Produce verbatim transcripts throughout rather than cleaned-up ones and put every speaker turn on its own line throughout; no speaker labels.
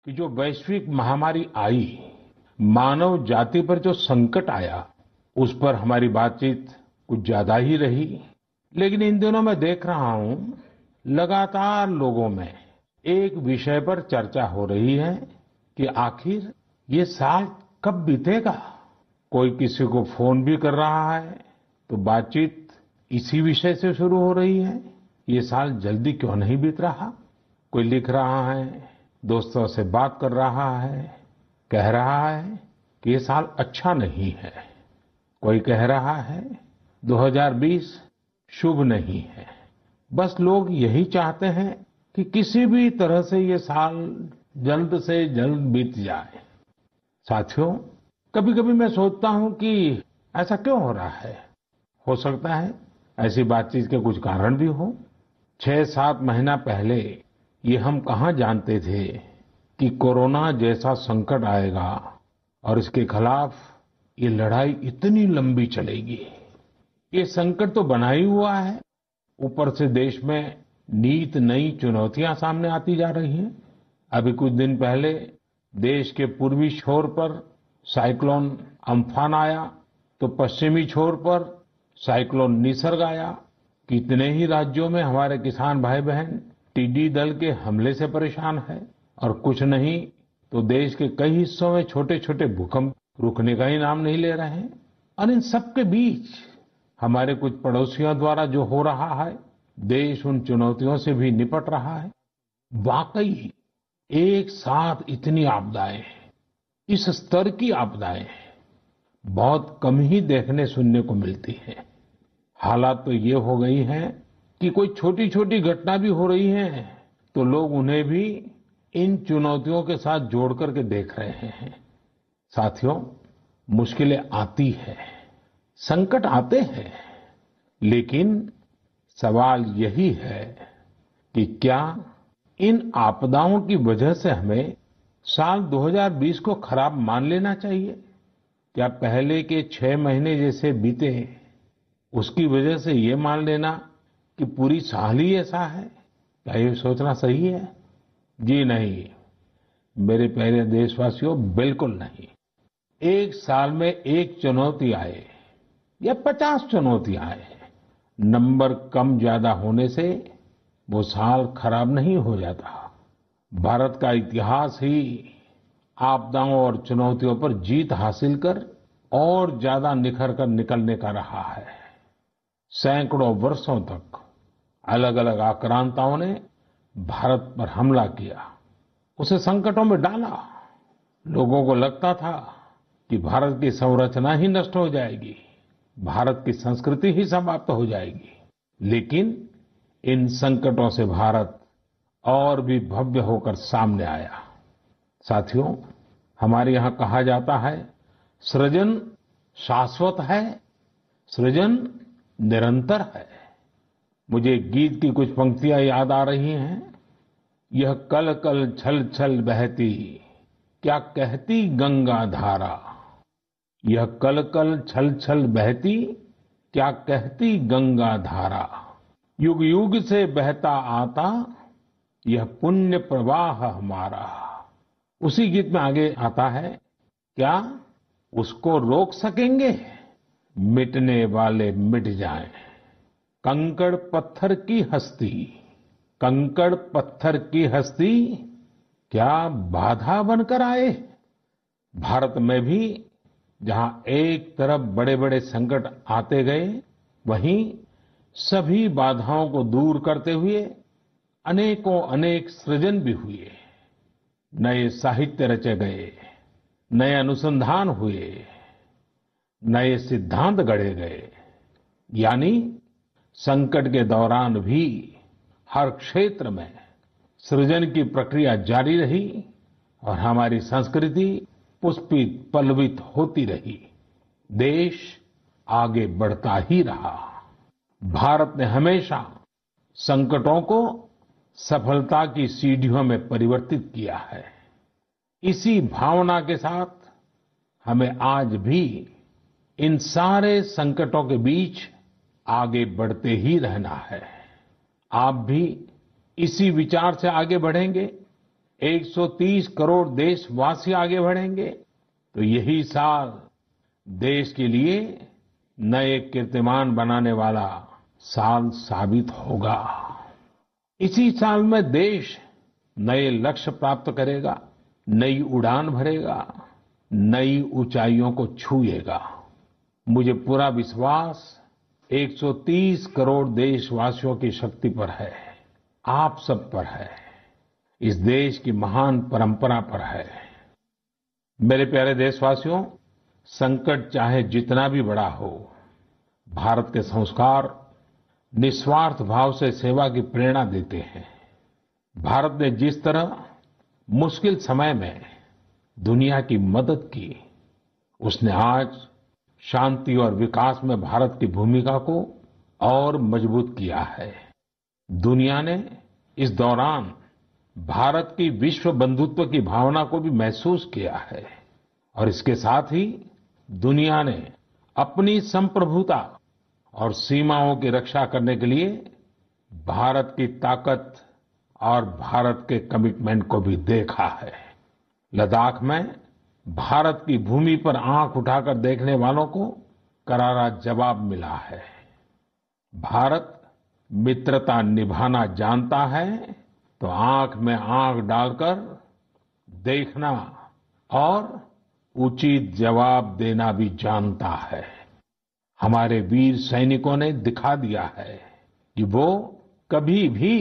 कि जो वैश्विक महामारी आई, मानव जाति पर जो संकट आया, उस पर हमारी बातचीत कुछ ज्यादा ही रही। लेकिन इन दिनों मैं देख रहा हूं, लगातार लोगों में एक विषय पर चर्चा हो रही है कि आखिर ये साल कब बीतेगा। कोई किसी को फोन भी कर रहा है तो बातचीत इसी विषय से शुरू हो रही है, ये साल जल्दी क्यों नहीं बीत रहा। कोई लिख रहा है, दोस्तों से बात कर रहा है, कह रहा है कि ये साल अच्छा नहीं है। कोई कह रहा है दो हज़ार बीस शुभ नहीं है। बस लोग यही चाहते हैं कि किसी भी तरह से ये साल जल्द से जल्द बीत जाए। साथियों, कभी कभी मैं सोचता हूं कि ऐसा क्यों हो रहा है। हो सकता है ऐसी बातचीत के कुछ कारण भी हो। छह सात महीना पहले ये हम कहाँ जानते थे कि कोरोना जैसा संकट आएगा और इसके खिलाफ ये लड़ाई इतनी लंबी चलेगी। ये संकट तो बना ही हुआ है, ऊपर से देश में नीत नई चुनौतियां सामने आती जा रही हैं। अभी कुछ दिन पहले देश के पूर्वी छोर पर साइक्लोन अम्फान आया, तो पश्चिमी छोर पर साइक्लोन निसर्ग आया। कितने ही राज्यों में हमारे किसान भाई बहन टिड्डी दल के हमले से परेशान है, और कुछ नहीं तो देश के कई हिस्सों में छोटे छोटे भूकंप रुकने का ही नाम नहीं ले रहे हैं। और इन सबके बीच हमारे कुछ पड़ोसियों द्वारा जो हो रहा है, देश उन चुनौतियों से भी निपट रहा है। वाकई एक साथ इतनी आपदाएं, इस स्तर की आपदाएं बहुत कम ही देखने सुनने को मिलती हैं। हालात तो ये हो गई हैं कि कोई छोटी छोटी घटना भी हो रही है तो लोग उन्हें भी इन चुनौतियों के साथ जोड़ करके देख रहे हैं। साथियों, मुश्किलें आती हैं, संकट आते हैं, लेकिन सवाल यही है कि क्या इन आपदाओं की वजह से हमें साल दो हज़ार बीस को खराब मान लेना चाहिए। क्या पहले के छह महीने जैसे बीते उसकी वजह से ये मान लेना कि पूरी साल ही ऐसा है, क्या ये सोचना सही है? जी नहीं, मेरे प्यारे देशवासियों, बिल्कुल नहीं। एक साल में एक चुनौती आए या पचास चुनौतियां आए, नंबर कम ज्यादा होने से वो साल खराब नहीं हो जाता। भारत का इतिहास ही आपदाओं और चुनौतियों पर जीत हासिल कर और ज्यादा निखर कर निकलने का रहा है। सैकड़ों वर्षों तक अलग अलग आक्रांताओं ने भारत पर हमला किया, उसे संकटों में डाला। लोगों को लगता था कि भारत की संरचना ही नष्ट हो जाएगी, भारत की संस्कृति ही समाप्त हो जाएगी। लेकिन इन संकटों से भारत और भी भव्य होकर सामने आया। साथियों, हमारे यहाँ कहा जाता है, सृजन शाश्वत है, सृजन निरंतर है। मुझे गीत की कुछ पंक्तियां याद आ रही हैं। यह कल कल छल छल बहती, क्या कहती गंगा धारा। यह कल कल छल छल बहती, क्या कहती गंगा धारा। युग युग से बहता आता, यह पुण्य प्रवाह हमारा। उसी गीत में आगे आता है, क्या उसको रोक सकेंगे, मिटने वाले मिट जाएं। कंकड़ पत्थर की हस्ती, कंकड़ पत्थर की हस्ती, क्या बाधा बनकर आए। भारत में भी जहां एक तरफ बड़े बड़े संकट आते गए, वहीं सभी बाधाओं को दूर करते हुए अनेकों अनेक सृजन भी हुए। नए साहित्य रचे गए, नए अनुसंधान हुए, नए सिद्धांत गढ़े गए। यानी संकट के दौरान भी हर क्षेत्र में सृजन की प्रक्रिया जारी रही और हमारी संस्कृति पुष्पित पल्लवित होती रही। देश आगे बढ़ता ही रहा। भारत ने हमेशा संकटों को सफलता की सीढ़ियों में परिवर्तित किया है। इसी भावना के साथ हमें आज भी इन सारे संकटों के बीच आगे बढ़ते ही रहना है। आप भी इसी विचार से आगे बढ़ेंगे, एक सौ तीस करोड़ देशवासी आगे बढ़ेंगे तो यही साल देश के लिए नए कीर्तिमान बनाने वाला साल साबित होगा। इसी साल में देश नए लक्ष्य प्राप्त करेगा, नई उड़ान भरेगा, नई ऊंचाइयों को छुएगा। मुझे पूरा विश्वास एक सौ तीस करोड़ देशवासियों की शक्ति पर है, आप सब पर है, इस देश की महान परंपरा पर है। मेरे प्यारे देशवासियों, संकट चाहे जितना भी बड़ा हो, भारत के संस्कार निस्वार्थ भाव से सेवा की प्रेरणा देते हैं। भारत ने जिस तरह मुश्किल समय में दुनिया की मदद की, उसने आज शांति और विकास में भारत की भूमिका को और मजबूत किया है। दुनिया ने इस दौरान भारत की विश्व बंधुत्व की भावना को भी महसूस किया है और इसके साथ ही दुनिया ने अपनी संप्रभुता और सीमाओं की रक्षा करने के लिए भारत की ताकत और भारत के कमिटमेंट को भी देखा है। लद्दाख में भारत की भूमि पर आंख उठाकर देखने वालों को करारा जवाब मिला है। भारत मित्रता निभाना जानता है तो आंख में आंख डालकर देखना और उचित जवाब देना भी जानता है। हमारे वीर सैनिकों ने दिखा दिया है कि वो कभी भी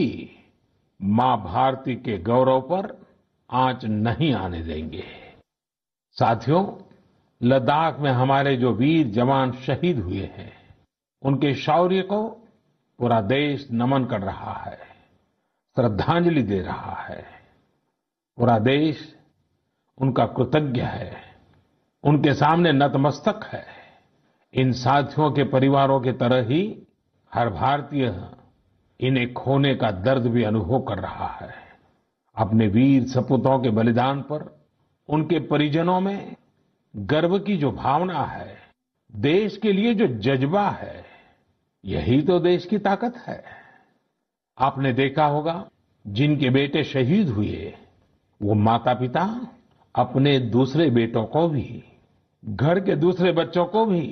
मां भारती के गौरव पर आंच नहीं आने देंगे। साथियों, लद्दाख में हमारे जो वीर जवान शहीद हुए हैं, उनके शौर्य को पूरा देश नमन कर रहा है, श्रद्धांजलि दे रहा है। पूरा देश उनका कृतज्ञ है, उनके सामने नतमस्तक है। इन साथियों के परिवारों की तरह ही हर भारतीय इन्हें खोने का दर्द भी अनुभव कर रहा है। अपने वीर सपूतों के बलिदान पर उनके परिजनों में गर्व की जो भावना है, देश के लिए जो जज्बा है, यही तो देश की ताकत है। आपने देखा होगा, जिनके बेटे शहीद हुए, वो माता पिता अपने दूसरे बेटों को भी, घर के दूसरे बच्चों को भी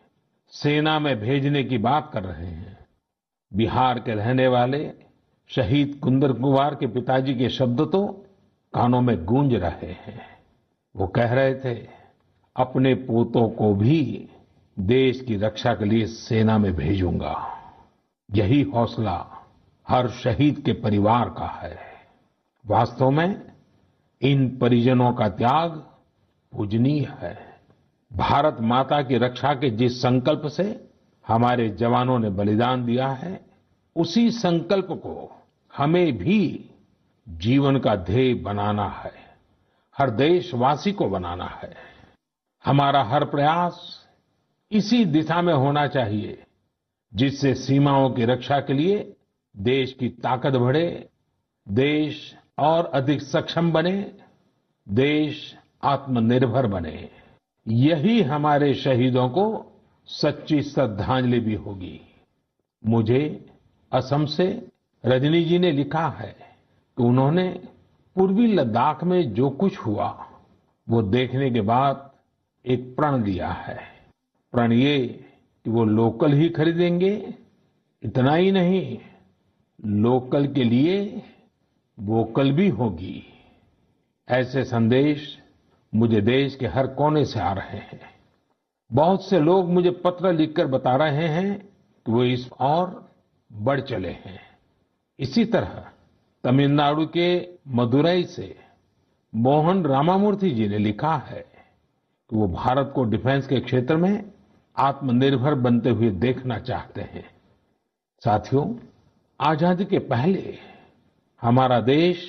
सेना में भेजने की बात कर रहे हैं। बिहार के रहने वाले शहीद कुंदन कुमार के पिताजी के शब्द तो कानों में गूंज रहे हैं। वो कह रहे थे, अपने पोतों को भी देश की रक्षा के लिए सेना में भेजूंगा। यही हौसला हर शहीद के परिवार का है। वास्तव में इन परिजनों का त्याग पूजनीय है। भारत माता की रक्षा के जिस संकल्प से हमारे जवानों ने बलिदान दिया है, उसी संकल्प को हमें भी जीवन का ध्येय बनाना है, हर देशवासी को बनाना है। हमारा हर प्रयास इसी दिशा में होना चाहिए, जिससे सीमाओं की रक्षा के लिए देश की ताकत बढ़े, देश और अधिक सक्षम बने, देश आत्मनिर्भर बने। यही हमारे शहीदों को सच्ची श्रद्धांजलि भी होगी। मुझे असम से रजनी जी ने लिखा है कि उन्होंने पूर्वी लद्दाख में जो कुछ हुआ, वो देखने के बाद एक प्रण लिया है। प्रण ये कि वो लोकल ही खरीदेंगे, इतना ही नहीं, लोकल के लिए वोकल भी होगी। ऐसे संदेश मुझे देश के हर कोने से आ रहे हैं। बहुत से लोग मुझे पत्र लिखकर बता रहे हैं कि वो इस और बढ़ चले हैं। इसी तरह तमिलनाडु के मदुरई से मोहन रामामूर्ति जी ने लिखा है कि वो भारत को डिफेंस के क्षेत्र में आत्मनिर्भर बनते हुए देखना चाहते हैं। साथियों, आजादी के पहले हमारा देश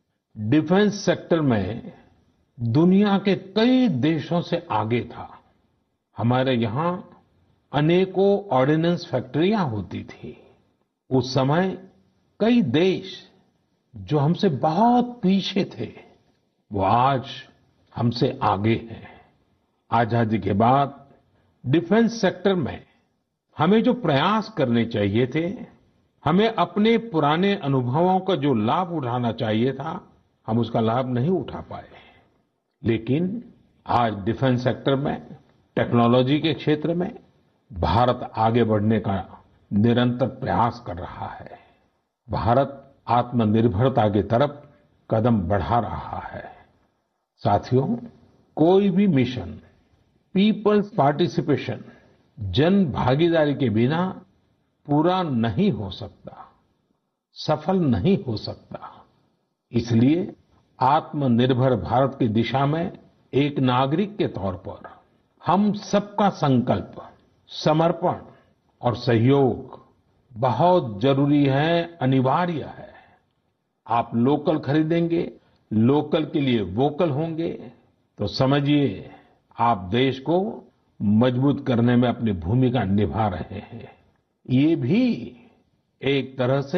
डिफेंस सेक्टर में दुनिया के कई देशों से आगे था। हमारे यहाँ अनेकों ऑर्डिनेंस फैक्ट्रियां होती थी। उस समय कई देश जो हमसे बहुत पीछे थे, वो आज हमसे आगे हैं। आजादी के बाद डिफेंस सेक्टर में हमें जो प्रयास करने चाहिए थे, हमें अपने पुराने अनुभवों का जो लाभ उठाना चाहिए था, हम उसका लाभ नहीं उठा पाए। लेकिन आज डिफेंस सेक्टर में, टेक्नोलॉजी के क्षेत्र में भारत आगे बढ़ने का निरंतर प्रयास कर रहा है। भारत आत्मनिर्भरता की तरफ कदम बढ़ा रहा है। साथियों, कोई भी मिशन पीपल्स पार्टिसिपेशन, जन भागीदारी के बिना पूरा नहीं हो सकता, सफल नहीं हो सकता। इसलिए आत्मनिर्भर भारत की दिशा में एक नागरिक के तौर पर हम सबका संकल्प, समर्पण और सहयोग बहुत जरूरी है, अनिवार्य है। आप लोकल खरीदेंगे, लोकल के लिए वोकल होंगे, तो समझिए आप देश को मजबूत करने में अपनी भूमिका निभा रहे हैं। ये भी एक तरह से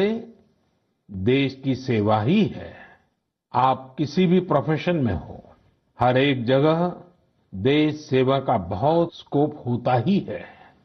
देश की सेवा ही है। आप किसी भी प्रोफेशन में हो, हर एक जगह देश सेवा का बहुत स्कोप होता ही है।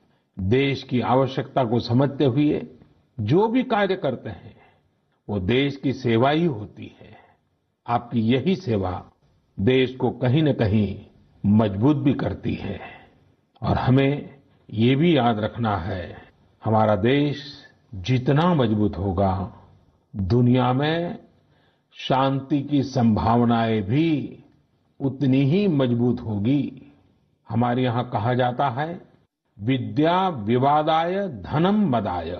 देश की आवश्यकता को समझते हुए जो भी कार्य करते हैं वो देश की सेवा ही होती है। आपकी यही सेवा देश को कहीं न कहीं मजबूत भी करती है। और हमें ये भी याद रखना है, हमारा देश जितना मजबूत होगा, दुनिया में शांति की संभावनाएं भी उतनी ही मजबूत होगी। हमारे यहाँ कहा जाता है, विद्या विवादाय धनम मदाय,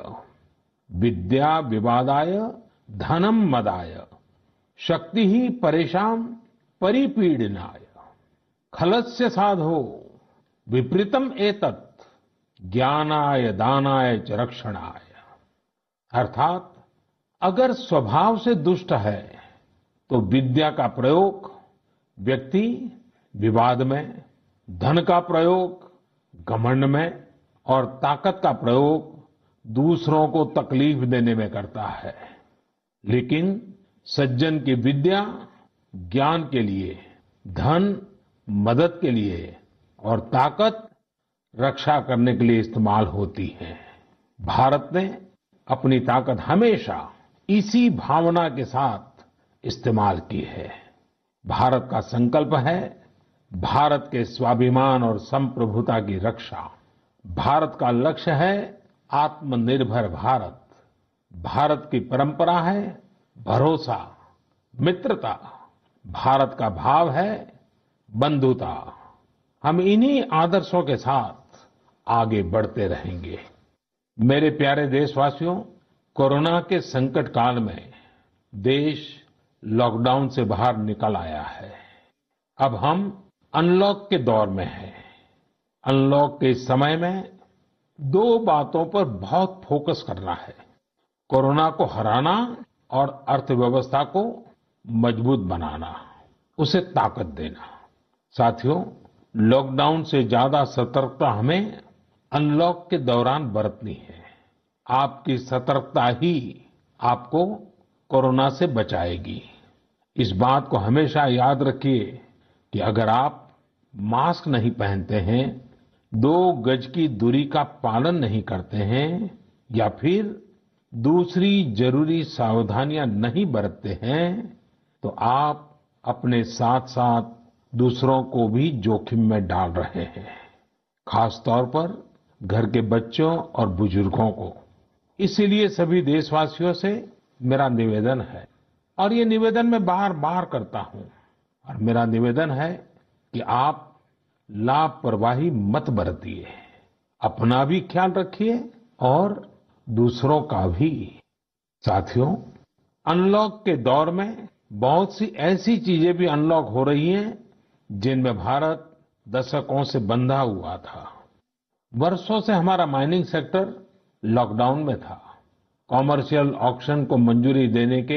विद्या विवादाय धनम मदाय, शक्ति ही परेशान परिपीडनाय, खलस्य साधो विपरीतम एतत्, ज्ञानाय दानाय च रक्षणाय। अर्थात अगर स्वभाव से दुष्ट है तो विद्या का प्रयोग व्यक्ति विवाद में, धन का प्रयोग घमंड में और ताकत का प्रयोग दूसरों को तकलीफ देने में करता है। लेकिन सज्जन की विद्या ज्ञान के लिए, धन मदद के लिए और ताकत रक्षा करने के लिए इस्तेमाल होती है। भारत ने अपनी ताकत हमेशा इसी भावना के साथ इस्तेमाल की है। भारत का संकल्प है भारत के स्वाभिमान और संप्रभुता की रक्षा। भारत का लक्ष्य है आत्मनिर्भर भारत। भारत की परंपरा है भरोसा, मित्रता। भारत का भाव है बंधुता। हम इन्हीं आदर्शों के साथ आगे बढ़ते रहेंगे। मेरे प्यारे देशवासियों, कोरोना के संकट काल में देश लॉकडाउन से बाहर निकल आया है। अब हम अनलॉक के दौर में हैं। अनलॉक के समय में दो बातों पर बहुत फोकस करना है, कोरोना को हराना और अर्थव्यवस्था को मजबूत बनाना, उसे ताकत देना। साथियों, लॉकडाउन से ज्यादा सतर्कता हमें अनलॉक के दौरान बरतनी है। आपकी सतर्कता ही आपको कोरोना से बचाएगी। इस बात को हमेशा याद रखिए कि अगर आप मास्क नहीं पहनते हैं, दो गज की दूरी का पालन नहीं करते हैं या फिर दूसरी जरूरी सावधानियां नहीं बरतते हैं, तो आप अपने साथ साथ दूसरों को भी जोखिम में डाल रहे हैं। खास तौर पर घर के बच्चों और बुजुर्गों को। इसीलिए सभी देशवासियों से मेरा निवेदन है, और ये निवेदन मैं बार बार करता हूं, और मेरा निवेदन है कि आप लापरवाही मत बरतिए। अपना भी ख्याल रखिए और दूसरों का भी। साथियों, अनलॉक के दौर में बहुत सी ऐसी चीजें भी अनलॉक हो रही हैं जिनमें भारत दशकों से बंधा हुआ था। वर्षों से हमारा माइनिंग सेक्टर लॉकडाउन में था। कॉमर्शियल ऑक्शन को मंजूरी देने के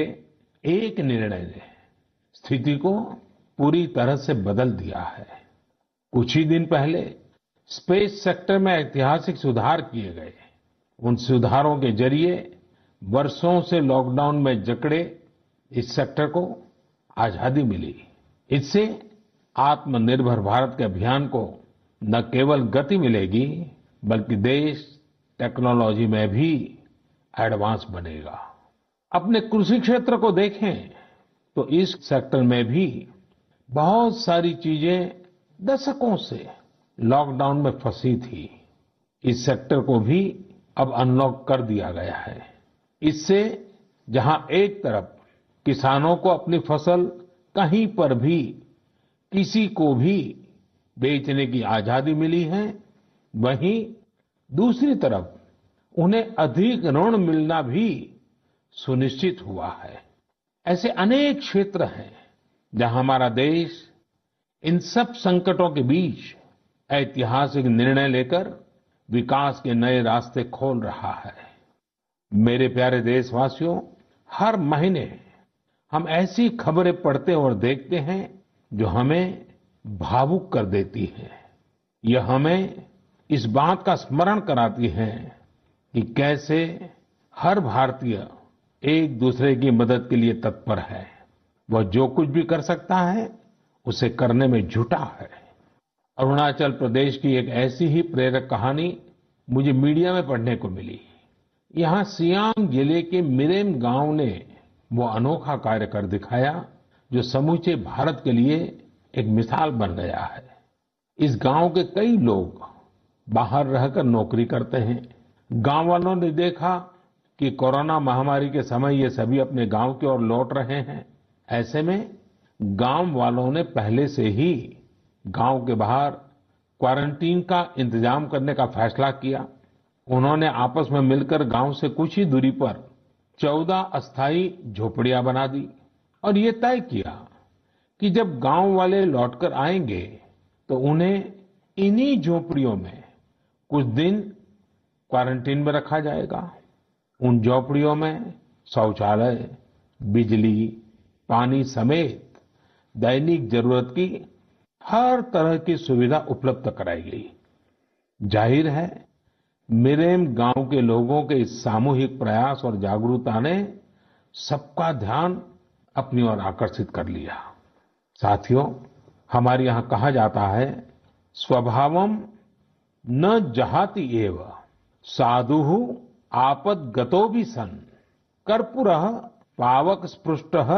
एक निर्णय ने स्थिति को पूरी तरह से बदल दिया है। कुछ ही दिन पहले स्पेस सेक्टर में ऐतिहासिक सुधार किए गए। उन सुधारों के जरिए वर्षों से लॉकडाउन में जकड़े इस सेक्टर को आजादी मिली। इससे आत्मनिर्भर भारत के अभियान को न केवल गति मिलेगी, बल्कि देश टेक्नोलॉजी में भी एडवांस बनेगा। अपने कृषि क्षेत्र को देखें, तो इस सेक्टर में भी बहुत सारी चीजें दशकों से लॉकडाउन में फंसी थी। इस सेक्टर को भी अब अनलॉक कर दिया गया है। इससे जहां एक तरफ किसानों को अपनी फसल कहीं पर भी किसी को भी बेचने की आजादी मिली है, वहीं दूसरी तरफ उन्हें अधिक ऋण मिलना भी सुनिश्चित हुआ है। ऐसे अनेक क्षेत्र हैं जहां हमारा देश इन सब संकटों के बीच ऐतिहासिक निर्णय लेकर विकास के नए रास्ते खोल रहा है। मेरे प्यारे देशवासियों, हर महीने हम ऐसी खबरें पढ़ते और देखते हैं जो हमें भावुक कर देती हैं। यह हमें इस बात का स्मरण कराती है कि कैसे हर भारतीय एक दूसरे की मदद के लिए तत्पर है। वह जो कुछ भी कर सकता है उसे करने में जुटा है। अरुणाचल प्रदेश की एक ऐसी ही प्रेरक कहानी मुझे मीडिया में पढ़ने को मिली। यहाँ सियांग जिले के मिरेम गांव ने वो अनोखा कार्य कर दिखाया जो समूचे भारत के लिए एक मिसाल बन गया है। इस गांव के कई लोग बाहर रहकर नौकरी करते हैं। गांव वालों ने देखा कि कोरोना महामारी के समय ये सभी अपने गांव की ओर लौट रहे हैं। ऐसे में गांव वालों ने पहले से ही गांव के बाहर क्वारंटीन का इंतजाम करने का फैसला किया। उन्होंने आपस में मिलकर गांव से कुछ ही दूरी पर चौदह अस्थायी झोपड़ियां बना दी और ये तय किया कि जब गांव वाले लौटकर आएंगे तो उन्हें इन्हीं झोपड़ियों में कुछ दिन क्वारंटीन में रखा जाएगा। उन झोपड़ियों में शौचालय, बिजली, पानी समेत दैनिक जरूरत की हर तरह की सुविधा उपलब्ध कराई गई। जाहिर है मिरेम गांव के लोगों के इस सामूहिक प्रयास और जागरूकता ने सबका ध्यान अपनी ओर आकर्षित कर लिया। साथियों, हमारे यहाँ कहा जाता है, स्वभावम न जहाति एव साधुः आपद्गतो भी सन कर्पूरः पावक स्पृष्टः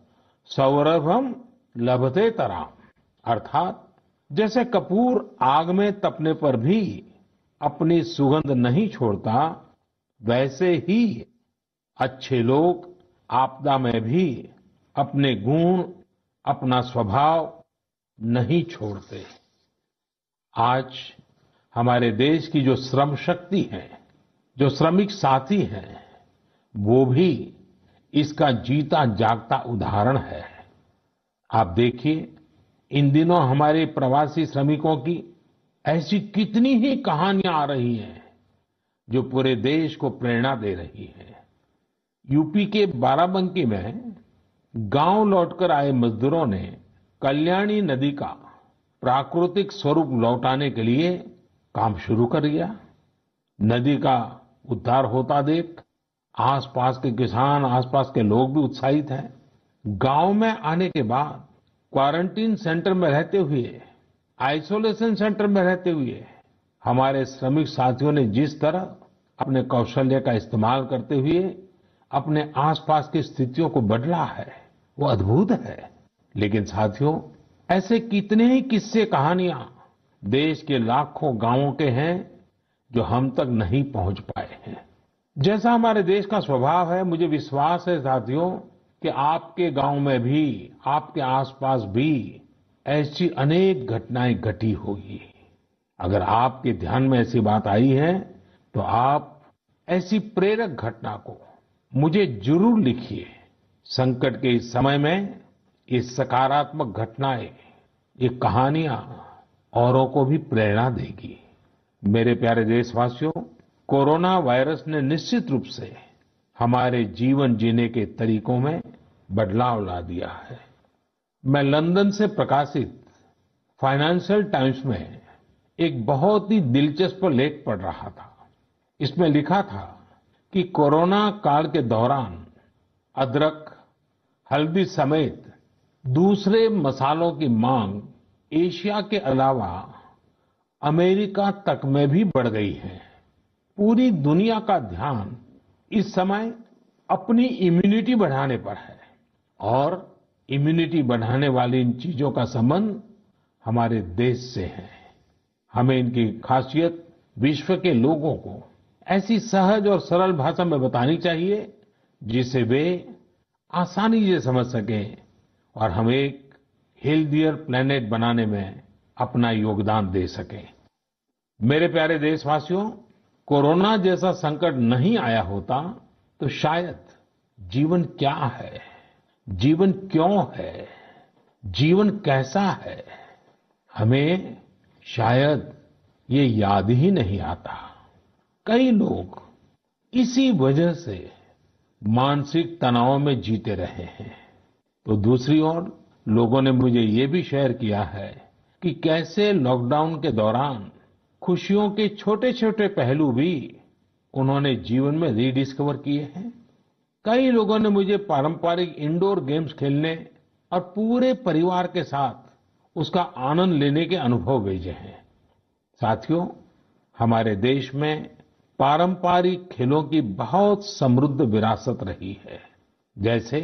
सौरभम लभते तराम। अर्थात जैसे कपूर आग में तपने पर भी अपनी सुगंध नहीं छोड़ता, वैसे ही अच्छे लोग आपदा में भी अपने गुण, अपना स्वभाव नहीं छोड़ते। आज हमारे देश की जो श्रम शक्ति है, जो श्रमिक साथी हैं, वो भी इसका जीता जागता उदाहरण है। आप देखिए, इन दिनों हमारे प्रवासी श्रमिकों की ऐसी कितनी ही कहानियां आ रही हैं जो पूरे देश को प्रेरणा दे रही है। यूपी के बाराबंकी में गांव लौटकर आए मजदूरों ने कल्याणी नदी का प्राकृतिक स्वरूप लौटाने के लिए काम शुरू कर दिया। नदी का उद्धार होता देख आसपास के किसान, आसपास के लोग भी उत्साहित हैं। गांव में आने के बाद क्वारंटीन सेंटर में रहते हुए, आइसोलेशन सेंटर में रहते हुए हमारे श्रमिक साथियों ने जिस तरह अपने कौशल्य का इस्तेमाल करते हुए अपने आसपास की स्थितियों को बदला है, वो अद्भुत है। लेकिन साथियों, ऐसे कितने ही किस्से, कहानियां देश के लाखों गांवों के हैं जो हम तक नहीं पहुंच पाए हैं। जैसा हमारे देश का स्वभाव है, मुझे विश्वास है साथियों कि आपके गांव में भी, आपके आसपास भी ऐसी अनेक घटनाएं घटी होगी। अगर आपके ध्यान में ऐसी बात आई है तो आप ऐसी प्रेरक घटना को मुझे जरूर लिखिए। संकट के इस समय में ये सकारात्मक घटनाएं, ये कहानियां औरों को भी प्रेरणा देगी। मेरे प्यारे देशवासियों, कोरोना वायरस ने निश्चित रूप से हमारे जीवन जीने के तरीकों में बदलाव ला दिया है। मैं लंदन से प्रकाशित फाइनेंशियल टाइम्स में एक बहुत ही दिलचस्प लेख पढ़ रहा था। इसमें लिखा था कि कोरोना काल के दौरान अदरक, हल्दी समेत दूसरे मसालों की मांग एशिया के अलावा अमेरिका तक में भी बढ़ गई है। पूरी दुनिया का ध्यान इस समय अपनी इम्यूनिटी बढ़ाने पर है और इम्यूनिटी बढ़ाने वाली इन चीजों का संबंध हमारे देश से है। हमें इनकी खासियत विश्व के लोगों को ऐसी सहज और सरल भाषा में बतानी चाहिए जिसे वे आसानी से समझ सकें और हम एक हेल्थियर प्लेनेट बनाने में अपना योगदान दे सकें। मेरे प्यारे देशवासियों, कोरोना जैसा संकट नहीं आया होता तो शायद जीवन क्या है, जीवन क्यों है, जीवन कैसा है, हमें शायद ये याद ही नहीं आता। कई लोग इसी वजह से मानसिक तनाव में जीते रहे हैं। तो दूसरी ओर लोगों ने मुझे ये भी शेयर किया है कि कैसे लॉकडाउन के दौरान खुशियों के छोटे छोटे पहलू भी उन्होंने जीवन में रीडिस्कवर किए हैं। कई लोगों ने मुझे पारंपरिक इंडोर गेम्स खेलने और पूरे परिवार के साथ उसका आनंद लेने के अनुभव भेजे हैं। साथियों, हमारे देश में पारंपरिक खेलों की बहुत समृद्ध विरासत रही है। जैसे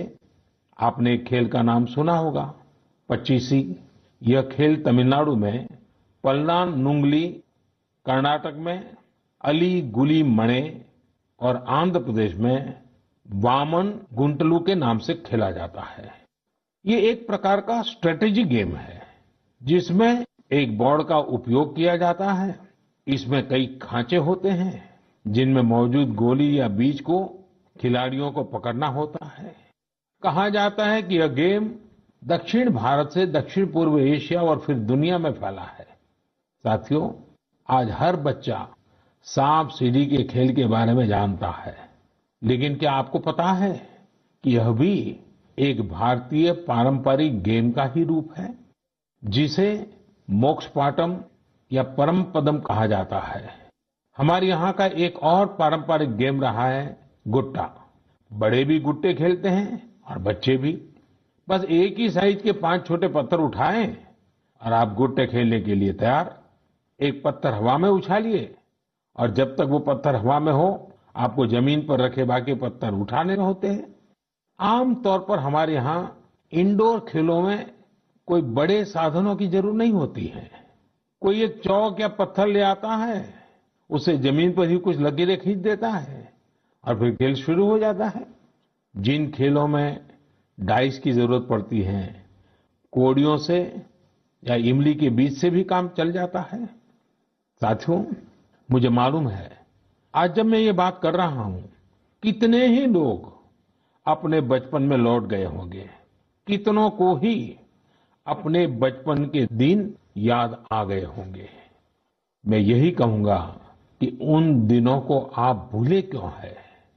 आपने एक खेल का नाम सुना होगा, पचीसी। यह खेल तमिलनाडु में पल्लान्गुली, कर्नाटक में अली गुली मणे और आंध्र प्रदेश में वामन गुंटलू के नाम से खेला जाता है। ये एक प्रकार का स्ट्रेटेजी गेम है जिसमें एक बोर्ड का उपयोग किया जाता है। इसमें कई खांचे होते हैं जिनमें मौजूद गोली या बीज को खिलाड़ियों को पकड़ना होता है। कहा जाता है कि यह गेम दक्षिण भारत से दक्षिण पूर्व एशिया और फिर दुनिया में फैला है। साथियों, आज हर बच्चा सांप सीढ़ी के खेल के बारे में जानता है, लेकिन क्या आपको पता है कि यह भी एक भारतीय पारंपरिक गेम का ही रूप है जिसे मोक्ष पाटम या परम पदम कहा जाता है। हमारे यहाँ का एक और पारंपरिक गेम रहा है गुट्टा। बड़े भी गुट्टे खेलते हैं और बच्चे भी। बस एक ही साइज के पांच छोटे पत्थर उठाएं और आप गुट्टे खेलने के लिए तैयार। एक पत्थर हवा में उछालिए और जब तक वो पत्थर हवा में हो आपको जमीन पर रखे बाकी पत्थर उठाने होते हैं। आमतौर पर हमारे यहाँ इंडोर खेलों में कोई बड़े साधनों की जरूरत नहीं होती है। कोई एक चौक या पत्थर ले आता है, उसे जमीन पर ही कुछ लकीरें खींच देता है और फिर खेल शुरू हो जाता है। जिन खेलों में डाइस की जरूरत पड़ती है, कोड़ियों से या इमली के बीज से भी काम चल जाता है। साथियों, मुझे मालूम है आज जब मैं ये बात कर रहा हूं, कितने ही लोग अपने बचपन में लौट गए होंगे। कितनों को ही अपने बचपन के दिन याद आ गए होंगे। मैं यही कहूंगा कि उन दिनों को आप भूले क्यों है,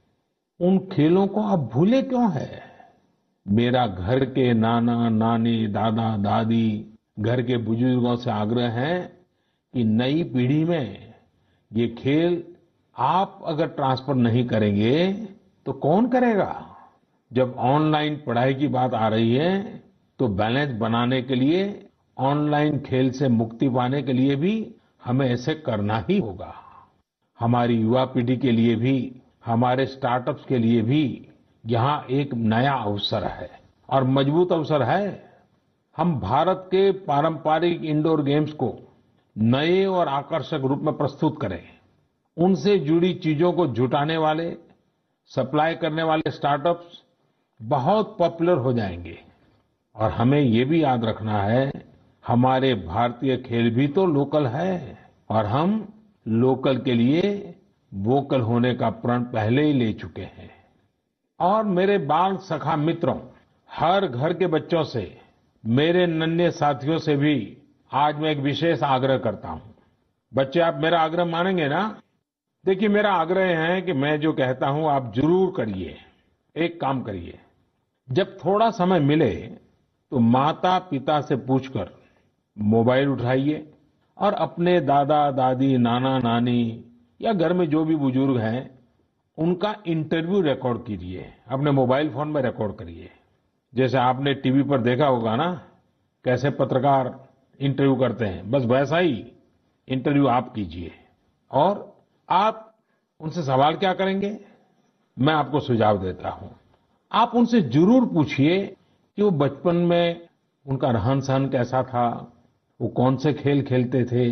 उन खेलों को आप भूले क्यों है। मेरा घर के नाना नानी, दादा दादी, घर के बुजुर्गों से आग्रह है कि नई पीढ़ी में ये खेल आप अगर ट्रांसफर नहीं करेंगे तो कौन करेगा। जब ऑनलाइन पढ़ाई की बात आ रही है तो बैलेंस बनाने के लिए, ऑनलाइन खेल से मुक्ति पाने के लिए भी हमें ऐसे करना ही होगा। हमारी युवा पीढ़ी के लिए भी, हमारे स्टार्टअप्स के लिए भी यहाँ एक नया अवसर है और मजबूत अवसर है। हम भारत के पारंपरिक इंडोर गेम्स को नए और आकर्षक रूप में प्रस्तुत करें। उनसे जुड़ी चीजों को जुटाने वाले, सप्लाई करने वाले स्टार्टअप्स बहुत पॉपुलर हो जाएंगे। और हमें ये भी याद रखना है, हमारे भारतीय खेल भी तो लोकल है और हम लोकल के लिए वोकल होने का प्रण पहले ही ले चुके हैं। और मेरे बाल सखा मित्रों, हर घर के बच्चों से, मेरे नन्हे साथियों से भी आज मैं एक विशेष आग्रह करता हूं। बच्चे, आप मेरा आग्रह मानेंगे ना? देखिए, मेरा आग्रह है कि मैं जो कहता हूं आप जरूर करिए। एक काम करिए, जब थोड़ा समय मिले तो माता पिता से पूछकर मोबाइल उठाइए और अपने दादा दादी, नाना नानी या घर में जो भी बुजुर्ग हैं उनका इंटरव्यू रिकॉर्ड कीजिए। अपने मोबाइल फोन में रिकॉर्ड करिए। जैसे आपने टीवी पर देखा होगा ना, कैसे पत्रकार इंटरव्यू करते हैं, बस वैसा ही इंटरव्यू आप कीजिए। और आप उनसे सवाल क्या करेंगे, मैं आपको सुझाव देता हूं। आप उनसे जरूर पूछिए कि वो बचपन में उनका रहन-सहन कैसा था, वो कौन से खेल खेलते थे,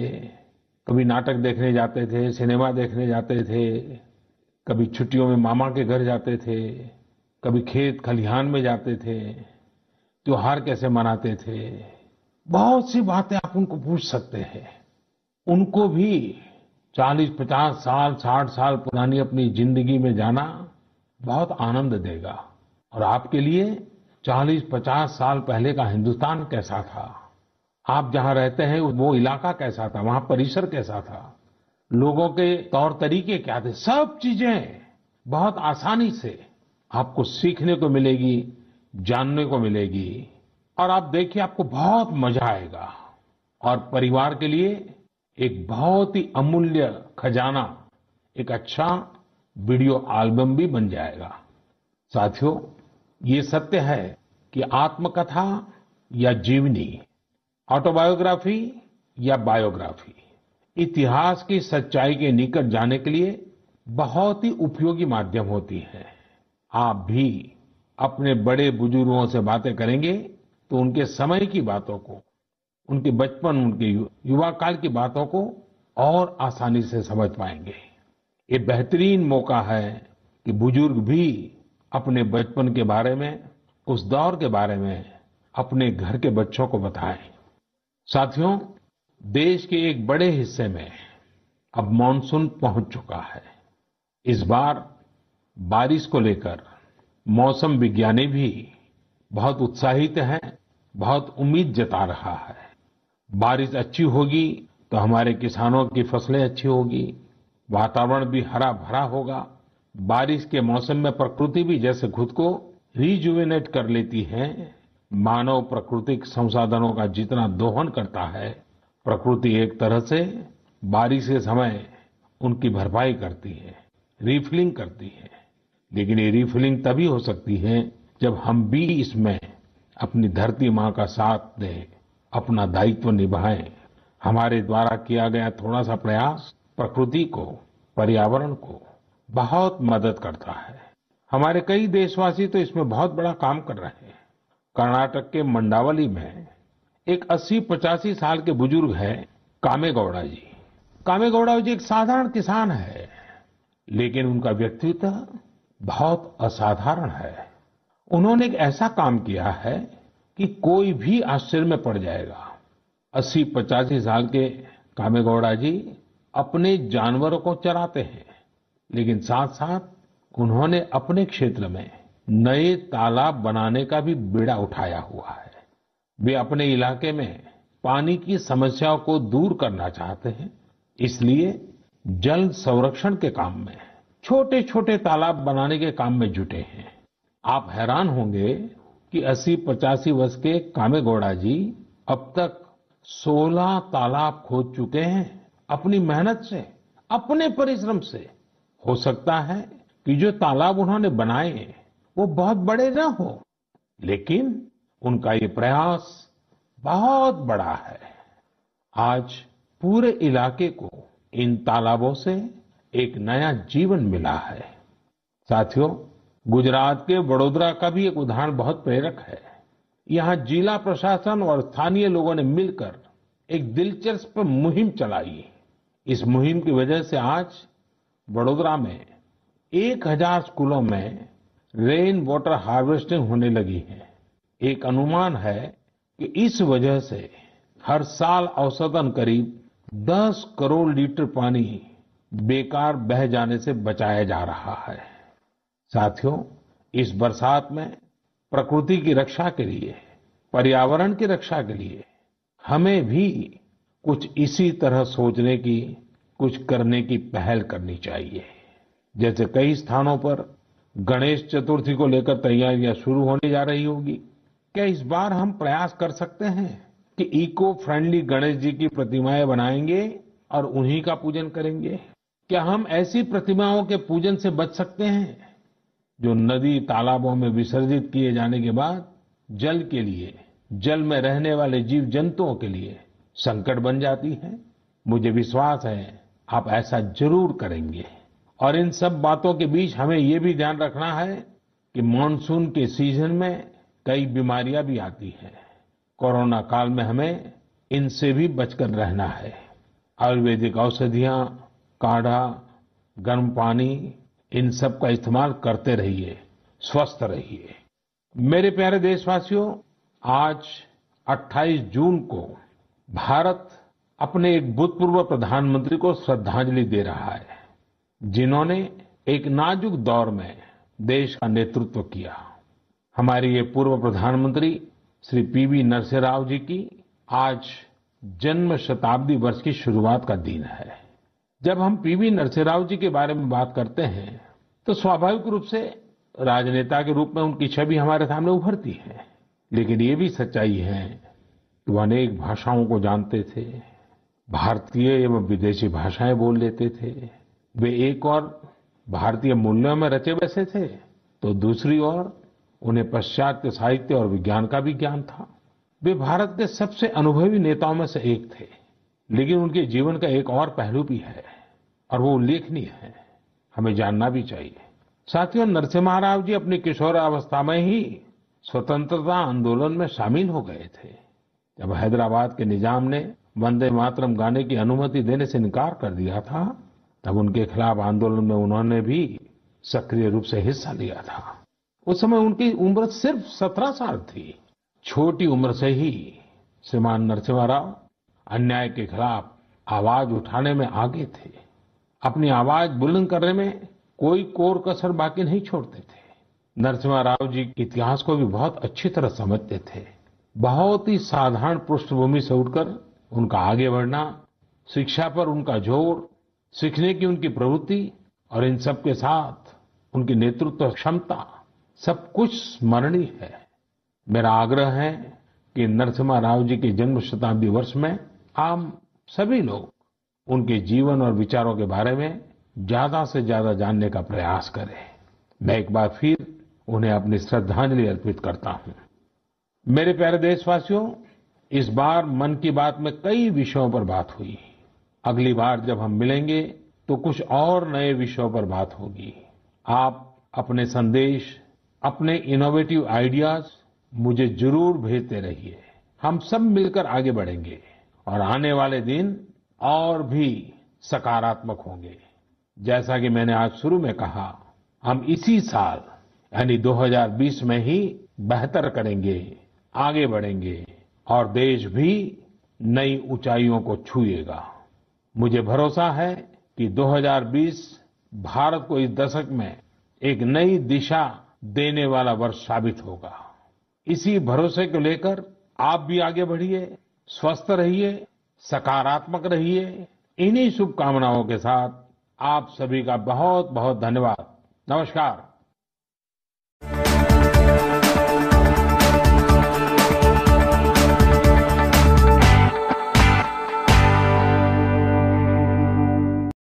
कभी नाटक देखने जाते थे, सिनेमा देखने जाते थे, कभी छुट्टियों में मामा के घर जाते थे, कभी खेत खलिहान में जाते थे, त्योहार कैसे मनाते थे। बहुत सी बातें आप उनको पूछ सकते हैं। उनको भी चालीस पचास साल, साठ साल पुरानी अपनी जिंदगी में जाना बहुत आनंद देगा। और आपके लिए चालीस पचास साल पहले का हिंदुस्तान कैसा था, आप जहां रहते हैं वो इलाका कैसा था, वहां परिसर कैसा था, लोगों के तौर तरीके क्या थे, सब चीजें बहुत आसानी से आपको सीखने को मिलेगी, जानने को मिलेगी। और आप देखिए आपको बहुत मजा आएगा। और परिवार के लिए एक बहुत ही अमूल्य खजाना, एक अच्छा वीडियो एल्बम भी बन जाएगा। साथियों, ये सत्य है कि आत्मकथा या जीवनी, ऑटोबायोग्राफी या बायोग्राफी, इतिहास की सच्चाई के निकट जाने के लिए बहुत ही उपयोगी माध्यम होती है। आप भी अपने बड़े बुजुर्गों से बातें करेंगे तो उनके समय की बातों को, उनके बचपन, उनके युवा काल की बातों को और आसानी से समझ पाएंगे। ये बेहतरीन मौका है कि बुजुर्ग भी अपने बचपन के बारे में, उस दौर के बारे में अपने घर के बच्चों को बताएं। साथियों, देश के एक बड़े हिस्से में अब मानसून पहुंच चुका है। इस बार बारिश को लेकर मौसम विज्ञानी भी बहुत उत्साहित हैं, बहुत उम्मीद जता रहा है। बारिश अच्छी होगी तो हमारे किसानों की फसलें अच्छी होगी, वातावरण भी हरा भरा होगा। बारिश के मौसम में प्रकृति भी जैसे खुद को रिजुवेनेट कर लेती है, मानव प्राकृतिक संसाधनों का जितना दोहन करता है, प्रकृति एक तरह से बारिश के समय उनकी भरपाई करती है, रिफिलिंग करती है। लेकिन ये रिफिलिंग तभी हो सकती है जब हम भी इसमें अपनी धरती माँ का साथ दें, अपना दायित्व निभाएं। हमारे द्वारा किया गया थोड़ा सा प्रयास प्रकृति को, पर्यावरण को बहुत मदद करता है। हमारे कई देशवासी तो इसमें बहुत बड़ा काम कर रहे हैं। कर्नाटक के मंडावली में एक अस्सी पचासी साल के बुजुर्ग हैं कामेगौड़ा जी। कामेगौड़ा जी एक साधारण किसान है, लेकिन उनका व्यक्तित्व बहुत असाधारण है। उन्होंने एक ऐसा काम किया है कि कोई भी आश्चर्य में पड़ जाएगा। अस्सी पचासी साल के कामेगौड़ा जी अपने जानवरों को चराते हैं, लेकिन साथ साथ उन्होंने अपने क्षेत्र में नए तालाब बनाने का भी बीड़ा उठाया हुआ है। वे अपने इलाके में पानी की समस्याओं को दूर करना चाहते हैं, इसलिए जल संरक्षण के काम में छोटे छोटे तालाब बनाने के काम में जुटे हैं। आप हैरान होंगे कि अस्सी पचासी वर्ष के कामेगौड़ा जी अब तक सोलह तालाब खोद चुके हैं अपनी मेहनत से, अपने परिश्रम से। हो सकता है कि जो तालाब उन्होंने बनाए वो बहुत बड़े ना हो, लेकिन उनका ये प्रयास बहुत बड़ा है। आज पूरे इलाके को इन तालाबों से एक नया जीवन मिला है। साथियों, गुजरात के वडोदरा का भी एक उदाहरण बहुत प्रेरक है। यहाँ जिला प्रशासन और स्थानीय लोगों ने मिलकर एक दिलचस्प मुहिम चलाई। इस मुहिम की वजह से आज वडोदरा में एक हजार स्कूलों में रेन वाटर हार्वेस्टिंग होने लगी है। एक अनुमान है कि इस वजह से हर साल औसतन करीब दस करोड़ लीटर पानी बेकार बह जाने से बचाया जा रहा है। साथियों, इस बरसात में प्रकृति की रक्षा के लिए, पर्यावरण की रक्षा के लिए हमें भी कुछ इसी तरह सोचने की, कुछ करने की पहल करनी चाहिए। जैसे कई स्थानों पर गणेश चतुर्थी को लेकर तैयारियां शुरू होने जा रही होगी। क्या इस बार हम प्रयास कर सकते हैं कि इको फ्रेंडली गणेश जी की प्रतिमाएं बनाएंगे और उन्हीं का पूजन करेंगे? क्या हम ऐसी प्रतिमाओं के पूजन से बच सकते हैं जो नदी तालाबों में विसर्जित किए जाने के बाद जल के लिए, जल में रहने वाले जीव जंतुओं के लिए संकट बन जाती है? मुझे विश्वास है आप ऐसा जरूर करेंगे। और इन सब बातों के बीच हमें ये भी ध्यान रखना है कि मानसून के सीजन में कई बीमारियां भी आती हैं। कोरोना काल में हमें इनसे भी बचकर रहना है। आयुर्वेदिक औषधियां, काढ़ा, गर्म पानी, इन सब का इस्तेमाल करते रहिए, स्वस्थ रहिए। मेरे प्यारे देशवासियों, आज अट्ठाईस जून को भारत अपने एक भूतपूर्व प्रधानमंत्री को श्रद्धांजलि दे रहा है, जिन्होंने एक नाजुक दौर में देश का नेतृत्व किया। हमारे ये पूर्व प्रधानमंत्री श्री पीवी नरसिम्हा राव जी की आज जन्म शताब्दी वर्ष की शुरुआत का दिन है। जब हम पीवी नरसिम्हा राव जी के बारे में बात करते हैं तो स्वाभाविक रूप से राजनेता के रूप में उनकी छवि हमारे सामने उभरती है, लेकिन ये भी सच्चाई है कि वो अनेक भाषाओं को जानते थे, भारतीय एवं विदेशी भाषाएं बोल लेते थे। वे एक और भारतीय मूल्यों में रचे बसे थे, तो दूसरी ओर उन्हें पाश्चात्य साहित्य और विज्ञान का भी ज्ञान था। वे भारत के सबसे अनुभवी नेताओं में से एक थे, लेकिन उनके जीवन का एक और पहलू भी है और वो उल्लेखनीय है, हमें जानना भी चाहिए। साथियों, नरसिम्हा राव जी अपनी किशोरावस्था में ही स्वतंत्रता आंदोलन में शामिल हो गए थे। जब हैदराबाद के निजाम ने वंदे मातरम गाने की अनुमति देने से इनकार कर दिया था, तब उनके खिलाफ आंदोलन में उन्होंने भी सक्रिय रूप से हिस्सा लिया था। उस समय उनकी उम्र सिर्फ सत्रह साल थी। छोटी उम्र से ही श्रीमान नरसिम्हा राव अन्याय के खिलाफ आवाज उठाने में आगे थे। अपनी आवाज बुलंद करने में कोई कोर कसर बाकी नहीं छोड़ते थे। नरसिम्हा राव जी इतिहास को भी बहुत अच्छी तरह समझते थे। बहुत ही साधारण पृष्ठभूमि से उठकर उनका आगे बढ़ना, शिक्षा पर उनका जोर, सीखने की उनकी प्रवृत्ति और इन सब के साथ उनकी नेतृत्व क्षमता, सब कुछ स्मरणीय है। मेरा आग्रह है कि नरसिम्हा राव जी के जन्म शताब्दी वर्ष में हम सभी लोग उनके जीवन और विचारों के बारे में ज्यादा से ज्यादा जानने का प्रयास करें। मैं एक बार फिर उन्हें अपनी श्रद्धांजलि अर्पित करता हूं। मेरे प्यारे देशवासियों, इस बार मन की बात में कई विषयों पर बात हुई। अगली बार जब हम मिलेंगे तो कुछ और नए विषयों पर बात होगी। आप अपने संदेश, अपने इनोवेटिव आइडियाज मुझे जरूर भेजते रहिए। हम सब मिलकर आगे बढ़ेंगे और आने वाले दिन और भी सकारात्मक होंगे। जैसा कि मैंने आज शुरू में कहा, हम इसी साल यानी दो हज़ार बीस में ही बेहतर करेंगे, आगे बढ़ेंगे और देश भी नई ऊंचाइयों को छुएगा। मुझे भरोसा है कि दो हज़ार बीस भारत को इस दशक में एक नई दिशा देने वाला वर्ष साबित होगा। इसी भरोसे को लेकर आप भी आगे बढ़िए, स्वस्थ रहिए, सकारात्मक रहिए। इन्हीं शुभकामनाओं के साथ आप सभी का बहुत बहुत धन्यवाद। नमस्कार।